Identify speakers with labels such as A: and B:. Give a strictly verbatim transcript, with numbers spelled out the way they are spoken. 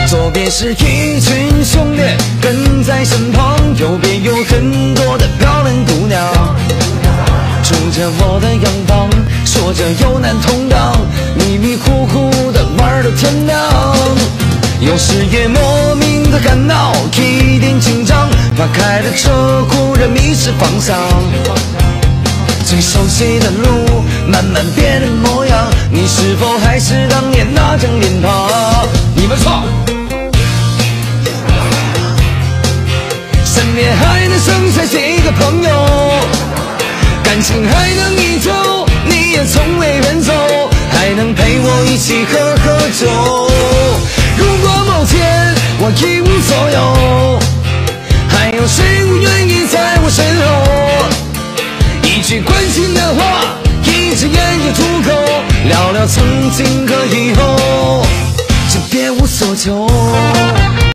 A: 左边是一群兄弟跟在身旁，右边有很多的漂亮姑娘，住着我的阳光，说着有难同当，迷迷糊糊的玩到天亮。有时也莫名的感到一点紧张，怕开的车忽然迷失方向。最熟悉的路慢慢变了模样，你是否还是当年那张脸庞？你们错，身边还能剩下几个朋友，感情还能依旧，你也从未远走，还能陪我一起喝喝酒。如果某天我一无所有，还有谁会愿意在我身后？一句关心的话，一支烟就足够，聊聊曾经和以后，就别无所求。